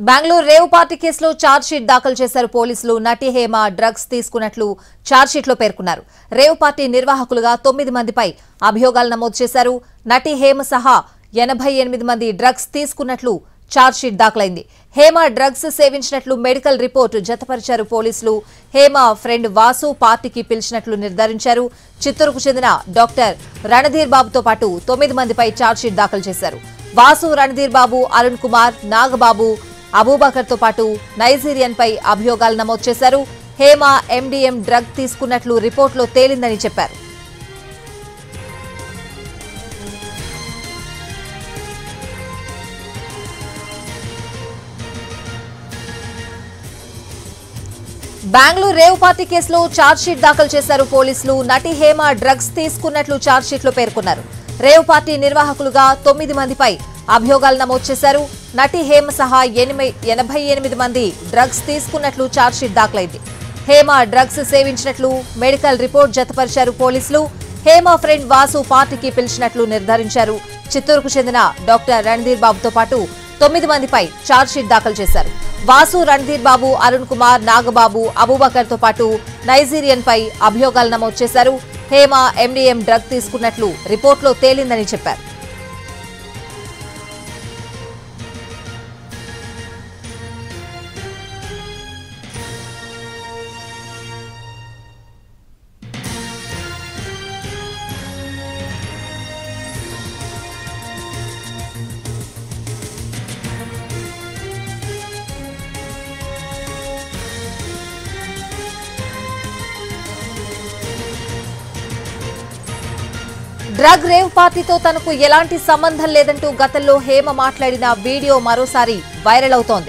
Bengaluru rave party కేసులో charge sheet దాఖలు చేశారు పోలీసులు. నటి హేమ డ్రగ్స్ తీసుకున్నట్లు చార్జ్ షీట్ లో పేర్కొన్నారు. రేవ్ పార్టీ నిర్వాహకులుగా 9 మందిపై అభియోగాలు నమోదు చేశారు. నటి హేమ సహా 88 మంది డ్రగ్స్ తీసుకున్నట్లు చార్జ్ షీట్ దాఖలైంది. హేమ డ్రగ్స్ సేవించినట్లు మెడికల్ రిపోర్టు జతపరిచారు పోలీసులు. హేమ ఫ్రెండ్ వాసు పార్టీకి పిలిచినట్లు నిర్ధారించారు. చిత్తూరుకు చెందిన డాక్టర్ రణధీర్ బాబుతో పాటు 9 మందిపై చార్జ్ షీట్ దాఖలు చేశారు. వాసు, రణధీర్ బాబు, అరుణ్ కుమార్, నాగబాబు, అబూబకర్ తో పాటు నైజీరియన్ పై అభియోగాలు నమోదు చేశారు. హేమ ఎండిఎం డ్రగ్ తీసుకున్నట్లు రిపోర్టులో తేలిందని చెప్పారు. బెంగళూరు రేవ్ పార్టీ కేసులో చార్జ్ షీట్ దాఖలు చేశారు పోలీసులు. నటి హేమ డ్రగ్స్ తీసుకున్నట్లు చార్జ్ షీట్ లో పేర్కొన్నారు. రేవ్ పార్టీ నిర్వాహకులుగా 9 మందిపై అభియోగాలు నమోదు చేశారు. నటి హేమ సహా 88 మంది డ్రగ్స్ తీసుకున్నట్లు చార్జ్ షీట్ దాఖలైంది. హేమ డ్రగ్స్ సేవించినట్లు మెడికల్ రిపోర్ట్ జతపరిచారు పోలీసులు. హేమ ఫ్రెండ్ వాసు పార్టీకి పిలిచినట్లు నిర్ధారించారు. చిత్తూరుకు చెందిన డాక్టర్ రణధీర్ బాబుతో పాటు 9 మందిపై చార్జ్ షీట్ దాఖలు చేశారు. వాసు, రణధీర్ బాబు, అరుణ్ కుమార్, నాగబాబు, అబూబకర్ తో పాటు నైజీరియన్ పై అభియోగాలు నమోదు చేశారు. హేమ ఎండిఎం డ్రగ్ తీసుకున్నట్లు రిపోర్టులో తేలిందని చెప్పారు. డ్రగ్ రేవ్ పార్టీతో తనకు ఎలాంటి సంబంధం లేదంటూ గతంలో హేమ మాట్లాడిన వీడియో మరోసారి వైరల్ అవుతోంది.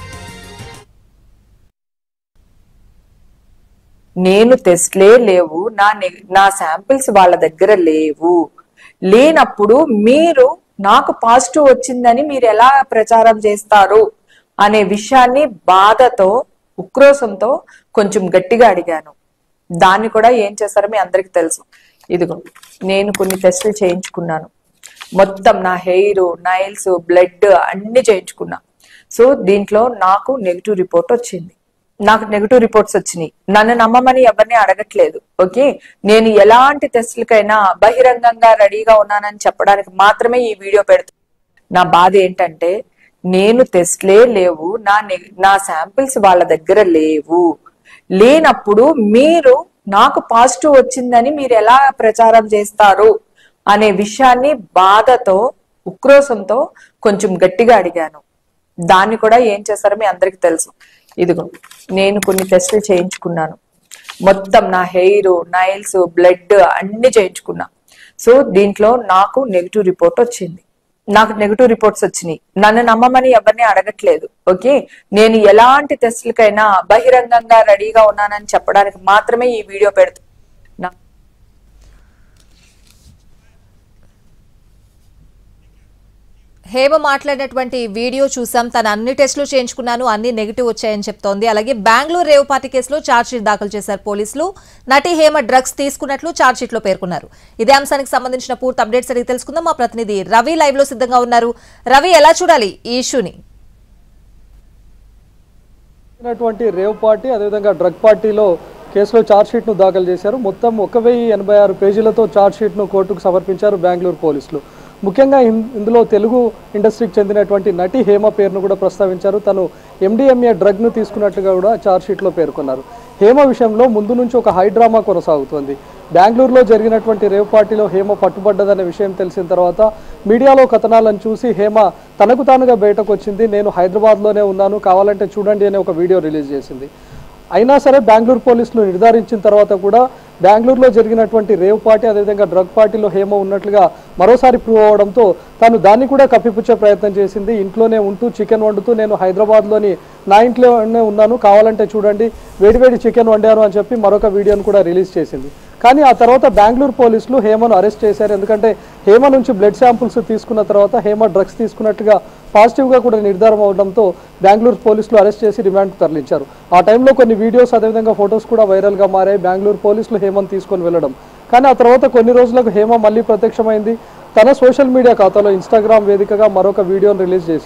నేను టెస్ట్లే లేవు, నా శాంపిల్స్ వాళ్ళ దగ్గర లేనప్పుడు మీరు నాకు పాజిటివ్ వచ్చిందని మీరు ఎలా ప్రచారం చేస్తారు అనే విషయాన్ని బాధతో, ఉక్రోషంతో కొంచెం గట్టిగా అడిగాను. దాన్ని కూడా ఏం చేస్తారో మీ అందరికి తెలుసు. ఇదిగో నేను కొన్ని టెస్టులు చేయించుకున్నాను. మొత్తం నా హెయిర్, నైల్స్, బ్లడ్ అన్ని చేయించుకున్నా. సో దీంట్లో నాకు నెగిటివ్ రిపోర్ట్ వచ్చింది. నాకు నెగిటివ్ రిపోర్ట్స్ వచ్చినాయి. నన్ను నమ్మమని ఎవరిని అడగట్లేదు. ఓకే, నేను ఎలాంటి టెస్టులకైనా బహిరంగంగా రెడీగా ఉన్నానని చెప్పడానికి మాత్రమే ఈ వీడియో పెడుతున్నా. నా బాధ ఏంటంటే నేను టెస్ట్లే లేవు, నా శాంపిల్స్ వాళ్ళ దగ్గర లేనప్పుడు మీరు నాకు పాజిటివ్ వచ్చిందని మీరు ఎలా ప్రచారం చేస్తారు అనే విషయాన్ని బాధతో, ఉక్రోషంతో కొంచెం గట్టిగా అడిగాను. దాన్ని కూడా ఏం చేస్తారో మీ అందరికి తెలుసు. ఇదిగో నేను కొన్ని టెస్టులు చేయించుకున్నాను. మొత్తం నా హెయిర్, నైల్స్, బ్లడ్ అన్ని చేయించుకున్నా. సో దీంట్లో నాకు నెగిటివ్ రిపోర్ట్ వచ్చింది. నాకు నెగిటివ్ రిపోర్ట్స్ వచ్చినాయి. నన్ను నమ్మమని ఎవరిని అడగట్లేదు. ఓకే, నేను ఎలాంటి టెస్టులకైనా బహిరంగంగా రెడీగా ఉన్నానని చెప్పడానికి మాత్రమే ఈ వీడియో పెడుతున్నా. హేమ మాట్లాడినటువంటి వీడియో చూసాం. తన అన్ని టెస్టులు చేయించుకున్నాను, అన్ని నెగిటివ్ వచ్చాయని చెప్తోంది. అలాగే బెంగళూరు రేవ్ పార్టీ కేసులో చార్జ్ షీట్ దాఖలు చేశారు పోలీసులు. నటి హేమ డ్రగ్స్ తీసుకున్నట్లు చార్జ్ షీట్ లో పేర్కొన్నారు. ఇదే అంశానికి సంబంధించిన పూర్తి అప్డేట్స్ అడిగి తెలుసుకుందాం. మా ప్రతినిధి రవి లైవ్ లో సిద్ధంగా ఉన్నారు. రవి, ఎలా చూడాలి ఈ ఇష్యూని? రేవ్ పార్టీ అదేవిధంగా డ్రగ్ పార్టీలో కేసులో చార్జ్ షీట్ ను దాఖలు చేశారు. మొత్తం 1086 పేజీలతో చార్జ్ షీట్ ను కోర్టుకు సమర్పించారు బెంగళూరు పోలీసులు. ముఖ్యంగా ఇందులో తెలుగు ఇండస్ట్రీకి చెందినటువంటి నటి హేమ పేరును కూడా ప్రస్తావించారు. తను ఎండిఎంఏ డ్రగ్ను తీసుకున్నట్లుగా కూడా ఛార్జ్ షీట్లో పేర్కొన్నారు. హేమ విషయంలో ముందు నుంచి ఒక హై డ్రామా కొనసాగుతోంది. బెంగళూరులో జరిగినటువంటి రేవ్ పార్టీలో హేమ పట్టుబడ్డదనే విషయం తెలిసిన తర్వాత మీడియాలో కథనాలను చూసి హేమ తనకు తానుగా బయటకు వచ్చింది. నేను హైదరాబాద్లోనే ఉన్నాను, కావాలంటే చూడండి అనే ఒక వీడియో రిలీజ్ చేసింది. అయినా సరే బెంగళూరు పోలీసులు నిర్ధారించిన తర్వాత కూడా బెంగళూరులో జరిగినటువంటి రేవ్ పార్టీ అదేవిధంగా డ్రగ్ పార్టీలో హేమ ఉన్నట్లుగా మరోసారి ప్రూవ్ అవడంతో తాను దాన్ని కూడా కప్పిపుచ్చే ప్రయత్నం చేసింది. ఇంట్లోనే ఉంటూ చికెన్ వండుతూ నేను హైదరాబాద్లోని నా ఇంట్లోనే ఉన్నాను, కావాలంటే చూడండి, వేడివేడి చికెన్ వండాను అని చెప్పి మరొక వీడియోను కూడా రిలీజ్ చేసింది. కానీ ఆ తర్వాత బెంగళూరు పోలీసులు హేమను అరెస్ట్ చేశారు. ఎందుకంటే హేమ నుంచి బ్లడ్ శాంపుల్స్ తీసుకున్న తర్వాత హేమ డ్రగ్స్ తీసుకున్నట్టుగా పాజిటివ్గా కూడా నిర్ధారణ అవడంతో బెంగళూరు పోలీసులు అరెస్ట్ చేసి రిమాండ్కు తరలించారు. ఆ టైంలో కొన్ని వీడియోస్ అదేవిధంగా ఫొటోస్ కూడా వైరల్గా మారాయి బెంగళూరు పోలీసులు హేమను తీసుకొని వెళ్ళడం. కానీ ఆ తర్వాత కొన్ని రోజులకు హేమ మళ్ళీ ప్రత్యక్షమైంది. తన సోషల్ మీడియా ఖాతాలో ఇన్స్టాగ్రామ్ వేదికగా మరొక వీడియోను రిలీజ్ చేసింది.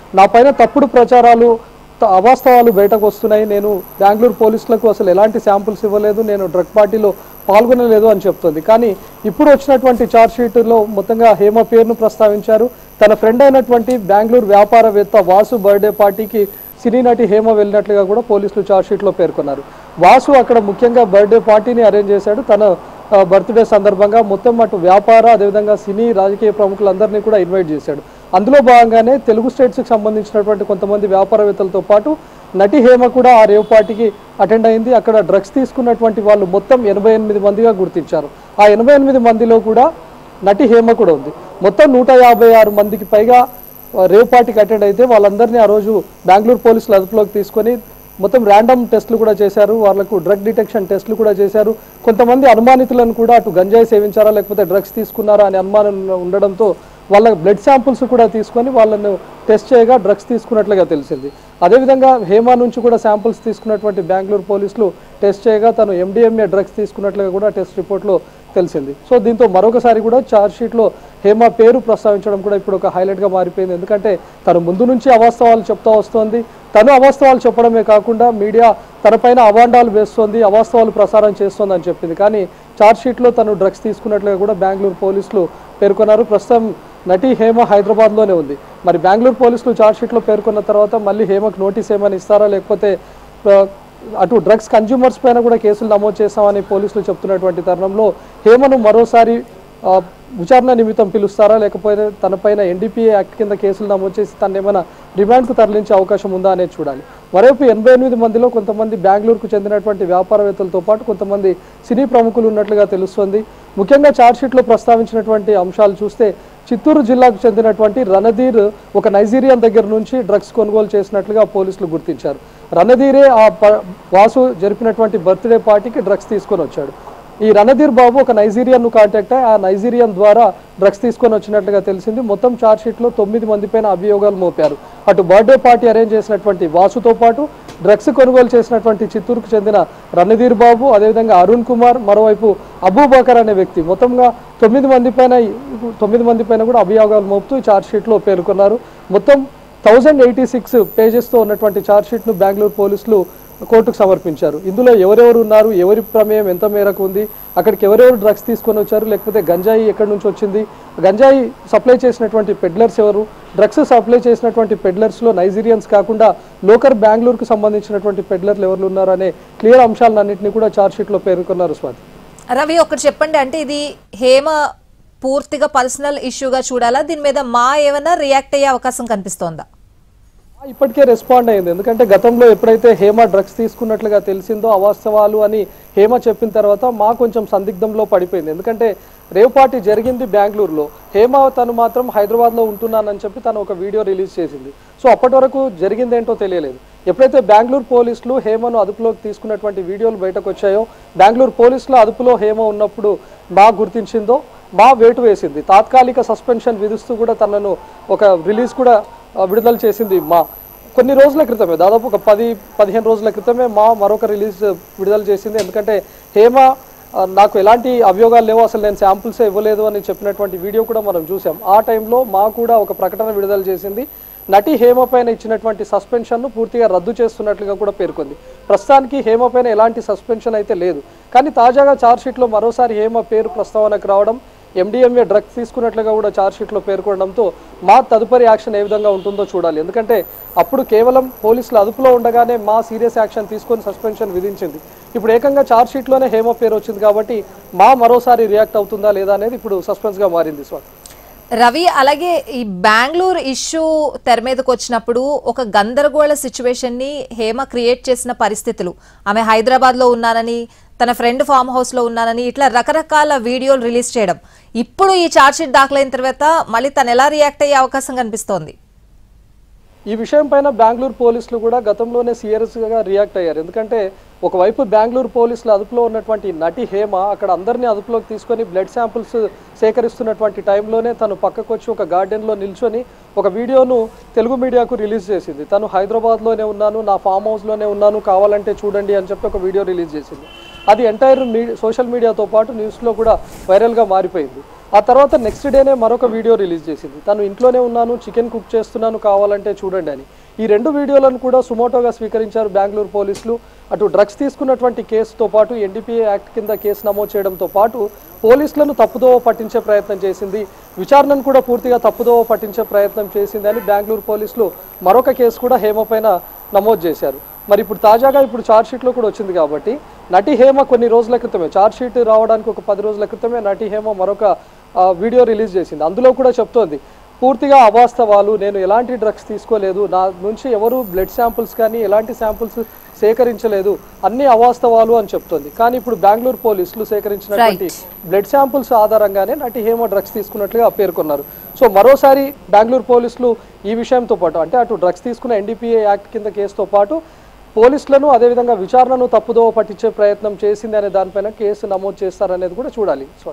నా పైన తప్పుడు ప్రచారాలు అవాస్తవాలు బయటకు వస్తున్నాయి, నేను బెంగళూరు పోలీసులకు అసలు ఎలాంటి శాంపుల్స్ ఇవ్వలేదు, నేను డ్రగ్ పార్టీలో పాల్గొనలేదు అని చెప్తుంది. కానీ ఇప్పుడు వచ్చినటువంటి ఛార్జ్షీట్లో మొత్తంగా హేమ పేరును ప్రస్తావించారు. తన ఫ్రెండ్ అయినటువంటి బెంగళూరు వ్యాపారవేత్త వాసు బర్త్డే పార్టీకి సినీ నటి హేమ వెళ్ళినట్లుగా కూడా పోలీసులు ఛార్జ్షీట్లో పేర్కొన్నారు. వాసు అక్కడ ముఖ్యంగా బర్త్డే పార్టీని అరేంజ్ చేశాడు. తన బర్త్డే సందర్భంగా మొత్తం అటు వ్యాపార అదేవిధంగా సినీ రాజకీయ ప్రముఖులందరినీ కూడా ఇన్వైట్ చేశాడు. అందులో భాగంగానే తెలుగు స్టేట్స్కి సంబంధించినటువంటి కొంతమంది వ్యాపారవేత్తలతో పాటు నటి హేమ కూడా ఆ రేవ్ పార్టీకి అటెండ్ అయింది. అక్కడ డ్రగ్స్ తీసుకున్నటువంటి వాళ్ళు మొత్తం 88 మందిగా గుర్తించారు. ఆ 88 మందిలో కూడా నటి హేమ కూడా ఉంది. మొత్తం 156 మందికి పైగా రేవ్ పార్టీకి అటెండ్ అయితే వాళ్ళందరినీ ఆ రోజు బెంగళూరు పోలీసులు అదుపులోకి తీసుకొని మొత్తం ర్యాండమ్ టెస్టులు కూడా చేశారు. వాళ్ళకు డ్రగ్ డిటెక్షన్ టెస్టులు కూడా చేశారు. కొంతమంది అనుమానితులను కూడా అటు గంజాయి సేవించారా లేకపోతే డ్రగ్స్ తీసుకున్నారా అనే అనుమానం ఉండడంతో వాళ్ళ బ్లడ్ శాంపుల్స్ కూడా తీసుకొని వాళ్ళను టెస్ట్ చేయగా డ్రగ్స్ తీసుకున్నట్లుగా తెలిసింది. అదేవిధంగా హేమ నుంచి కూడా శాంపుల్స్ తీసుకున్నటువంటి బెంగళూరు పోలీసులు టెస్ట్ చేయగా తను MDMA డ్రగ్స్ తీసుకున్నట్లుగా కూడా టెస్ట్ రిపోర్ట్లో తెలిసింది. సో దీంతో మరొకసారి కూడా ఛార్జ్షీట్లో హేమ పేరు ప్రస్తావించడం కూడా ఇప్పుడు ఒక హైలైట్గా మారిపోయింది. ఎందుకంటే తను ముందు నుంచి అవాస్తవాలు చెప్తా వస్తోంది. తను అవాస్తవాలు చెప్పడమే కాకుండా మీడియా తనపైన అవాండాలు వేస్తోంది, అవాస్తవాలు ప్రసారం చేస్తోంది అని చెప్పింది. కానీ ఛార్జ్షీట్లో తను డ్రగ్స్ తీసుకున్నట్లుగా కూడా బెంగళూరు పోలీసులు పేర్కొన్నారు. ప్రస్తుతం నటి హేమ హైదరాబాద్లోనే ఉంది. మరి బెంగళూరు పోలీసులు ఛార్జ్షీట్లో పేర్కొన్న తర్వాత మళ్ళీ హేమకు నోటీస్ ఏమైనా ఇస్తారా లేకపోతే అటు డ్రగ్స్ కన్జ్యూమర్స్ పైన కూడా కేసులు నమోదు చేస్తామని పోలీసులు చెప్తున్నటువంటి తరుణంలో హేమను మరోసారి విచారణ నిమిత్తం పిలుస్తారా లేకపోతే తనపైన NDPA యాక్ట్ కింద కేసులు నమోదు చేసి తను ఏమైనా రిమాండ్కు తరలించే అవకాశం ఉందా అనేది చూడాలి. మరోవైపు 88 మందిలో కొంతమంది బెంగళూరుకు చెందినటువంటి వ్యాపారవేత్తలతో పాటు కొంతమంది సినీ ప్రముఖులు ఉన్నట్లుగా తెలుస్తోంది. ముఖ్యంగా ఛార్జ్షీట్లో ప్రస్తావించినటువంటి అంశాలు చూస్తే చిత్తూరు జిల్లాకు చెందినటువంటి రణధీర్ ఒక నైజీరియన్ దగ్గర నుంచి డ్రగ్స్ కొనుగోలు చేసినట్లుగా పోలీసులు గుర్తించారు. రణధీరే ఆ వాసు జరిపినటువంటి బర్త్డే పార్టీకి డ్రగ్స్ తీసుకొని వచ్చాడు. ఈ రణధీర్ బాబు ఒక నైజీరియన్ను కాంటాక్ట్ అయ్యి ఆ నైజీరియన్ ద్వారా డ్రగ్స్ తీసుకొని వచ్చినట్లుగా తెలిసింది. మొత్తం ఛార్జ్షీట్లో 9 మంది పైన అభియోగాలు మోపారు. అటు బర్త్డే పార్టీ అరేంజ్ చేసినటువంటి వాసుతో పాటు డ్రగ్స్ కొనుగోలు చేసినటువంటి చిత్తూరుకు చెందిన రణధీర్ బాబు, అదేవిధంగా అరుణ్ కుమార్, మరోవైపు అబూబకర్ అనే వ్యక్తి మొత్తంగా 9 మంది పైన కూడా అభియోగాలు మోపుతూ ఛార్జ్షీట్లో పేర్కొన్నారు. మొత్తం 1086 పేజెస్తో ఉన్నటువంటి ఛార్జ్షీట్ను బెంగళూరు పోలీసులు కోర్టుకు సమర్పించారు. ఇందులో ఎవరెవరు ఉన్నారు, ఎవరి ప్రమేయం ఎంత మేరకు ఉంది, అక్కడికి ఎవరెవరు డ్రగ్స్ తీసుకొని వచ్చారు, లేకపోతే గంజాయి ఎక్కడి నుంచి వచ్చింది, గంజాయి సప్లై చేసినటువంటి పెడ్లర్స్ ఎవరు, డ్రగ్స్ సప్లై చేసినటువంటి పెడ్లర్స్లో నైజీరియన్స్ కాకుండా లోకల్ బెంగళూరుకు సంబంధించినటువంటి పెడ్లర్లు ఎవరు ఉన్నారు అనే క్లియర్ అంశాలన్నింటినీ కూడా ఛార్జ్షీట్లో పేర్కొన్నారు. స్వాతి, రవి ఒకటి చెప్పండి, అంటే ఇది హేమ పూర్తిగా పర్సనల్ ఇష్యూగా చూడాలా, దీని మీద మా ఏమైనా రియాక్ట్ అయ్యే అవకాశం కనిపిస్తోందా? ఇప్పటికే రెస్పాండ్ అయింది. ఎందుకంటే గతంలో ఎప్పుడైతే హేమ డ్రగ్స్ తీసుకున్నట్లుగా తెలిసిందో అవాస్తవాలు అని హేమ చెప్పిన తర్వాత మా కొంచెం సందిగ్ధంలో పడిపోయింది. ఎందుకంటే రేవ్ పార్టీ జరిగింది బెంగళూరులో, హేమ తను మాత్రం హైదరాబాద్లో ఉంటున్నానని చెప్పి తను ఒక వీడియో రిలీజ్ చేసింది. సో అప్పటి వరకు జరిగిందేంటో తెలియలేదు. ఎప్పుడైతే బెంగళూరు పోలీసులు హేమను అదుపులోకి తీసుకున్నటువంటి వీడియోలు బయటకు వచ్చాయో, బెంగళూరు పోలీసుల అదుపులో హేమ ఉన్నప్పుడు మా గుర్తించిందో మా వేటు వేసింది. తాత్కాలిక సస్పెన్షన్ విధిస్తూ కూడా తనను ఒక రిలీజ్ కూడా విడుదల చేసింది. మా కొన్ని రోజుల క్రితమే, దాదాపు ఒక 10-15 రోజుల క్రితమే మరొక రిలీజ్ విడుదల చేసింది. ఎందుకంటే హేమ నాకు ఎలాంటి అభియోగాలు లేవు, అసలు నేను శాంపుల్సే ఇవ్వలేదు అని చెప్పినటువంటి వీడియో కూడా మనం చూసాం. ఆ టైంలో మా కూడా ఒక ప్రకటన విడుదల చేసింది. నటి హేమ పైన ఇచ్చినటువంటి సస్పెన్షన్ను పూర్తిగా రద్దు చేస్తున్నట్లుగా కూడా పేర్కొంది. ప్రస్తుతానికి హేమ పైన ఎలాంటి సస్పెన్షన్ అయితే లేదు. కానీ తాజాగా ఛార్జ్షీట్లో మరోసారి హేమ పేరు ప్రస్తావనకు రావడం, MDMA డ్రగ్స్ తీసుకున్నట్లుగా కూడా ఛార్జ్షీట్లో పేర్కొనడంతో మా తదుపరి యాక్షన్ ఏ విధంగా ఉంటుందో చూడాలి. ఎందుకంటే అప్పుడు కేవలం పోలీసులు అదుపులో ఉండగానే మా సీరియస్ యాక్షన్ తీసుకొని సస్పెన్షన్ విధించింది. ఇప్పుడు ఏకంగా ఛార్జ్షీట్లోనే హేమ పేరు వచ్చింది కాబట్టి మా మరోసారి రియాక్ట్ అవుతుందా లేదా అనేది ఇప్పుడు సస్పెన్స్గా మారింది. స్వాతి, రవి, అలాగే ఈ బెంగళూరు ఇష్యూ తెర మీదకి వచ్చినప్పుడు ఒక గందరగోళ సిచ్యువేషన్ ని హేమ క్రియేట్ చేసిన పరిస్థితులు, ఆమె హైదరాబాద్ లో ఉన్నానని, తన ఫ్రెండ్ ఫామ్ హౌస్ లో ఉన్నానని, ఇట్లా రకరకాల వీడియోలు రిలీజ్ చేయడం, ఇప్పుడు ఈ ఛార్జ్షీట్ దాఖలైన తర్వాత మళ్ళీ తను ఎలా రియాక్ట్ అయ్యే అవకాశం కనిపిస్తోంది? ఈ విషయం పైన బెంగళూరు పోలీసులు కూడా గతంలోనే సీరియస్గా రియాక్ట్ అయ్యారు. ఎందుకంటే ఒకవైపు బెంగళూరు పోలీసులు అదుపులో ఉన్నటువంటి నటి హేమ అక్కడ అందరినీ అదుపులోకి తీసుకొని బ్లడ్ శాంపుల్స్ సేకరిస్తున్నటువంటి టైంలోనే తను పక్కకు వచ్చి ఒక గార్డెన్లో నిల్చొని ఒక వీడియోను తెలుగు మీడియాకు రిలీజ్ చేసింది. తను హైదరాబాద్లోనే ఉన్నాను, నా ఫామ్ హౌస్లోనే ఉన్నాను, కావాలంటే చూడండి అని చెప్పి ఒక వీడియో రిలీజ్ చేసింది. అది ఎంటైర్ సోషల్ మీడియాతో పాటు న్యూస్లో కూడా వైరల్గా మారిపోయింది. ఆ తర్వాత నెక్స్ట్ డేనే మరొక వీడియో రిలీజ్ చేసింది. తను ఇంట్లోనే ఉన్నాను, చికెన్ కుక్ చేస్తున్నాను, కావాలంటే చూడండి అని. ఈ 2 వీడియోలను కూడా సుమోటోగా స్వీకరించారు బెంగళూరు పోలీసులు. అటు డ్రగ్స్ తీసుకున్నటువంటి కేసుతో పాటు ఎన్డీపీఏ యాక్ట్ కింద కేసు నమోదు చేయడంతో పాటు పోలీసులను తప్పుదోవ పట్టించే ప్రయత్నం చేసింది, విచారణను కూడా పూర్తిగా తప్పుదోవ పట్టించే ప్రయత్నం చేసింది అని బెంగళూరు పోలీసులు మరొక కేసు కూడా హేమ పైన నమోదు చేశారు. మరి ఇప్పుడు తాజాగా ఇప్పుడు ఛార్జ్షీట్లో కూడా వచ్చింది కాబట్టి నటి హేమ కొన్ని రోజుల క్రితమే, ఛార్జ్షీట్ రావడానికి ఒక 10 రోజుల క్రితమే నటి హేమ మరొక వీడియో రిలీజ్ చేసింది. అందులో కూడా చెప్తోంది పూర్తిగా అవాస్తవాలు, నేను ఎలాంటి డ్రగ్స్ తీసుకోలేదు, నా నుంచి ఎవరు బ్లడ్ శాంపుల్స్ కానీ ఎలాంటి శాంపుల్స్ సేకరించలేదు, అన్ని అవాస్తవాలు అని చెప్తోంది. కానీ ఇప్పుడు బెంగళూరు పోలీసులు సేకరించినటువంటి బ్లడ్ శాంపుల్స్ ఆధారంగానే నటి హేమ డ్రగ్స్ తీసుకున్నట్లుగా పేర్కొన్నారు. సో మరోసారి బెంగళూరు పోలీసులు ఈ విషయంతో పాటు అంటే అటు డ్రగ్స్ తీసుకున్న ఎన్డీపీఏ యాక్ట్ కింద కేసుతో పాటు పోలీసులను అదేవిధంగా విచారణను తప్పుదోవ పట్టించే ప్రయత్నం చేసింది అనే దానిపైన కేసు నమోదు చేస్తారనేది కూడా చూడాలి.